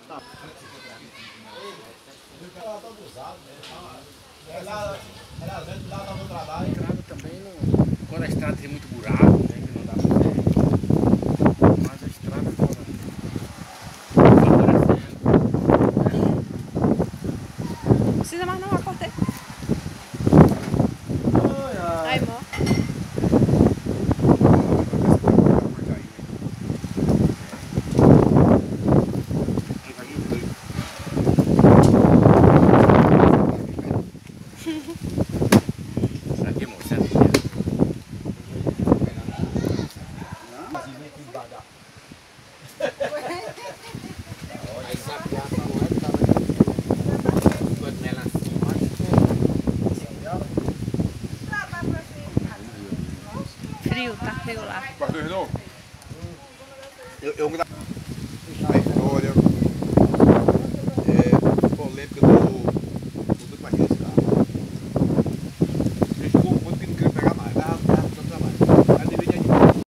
Estrada também não. Quando a estrada tem muito buraco, né? Que não dá pra fazer. Mas a estrada favorecendo. Não precisa mais não, acordei. Ai, mó. Frio, tá frio lá. Pastor Renan? A história polêmica do Partido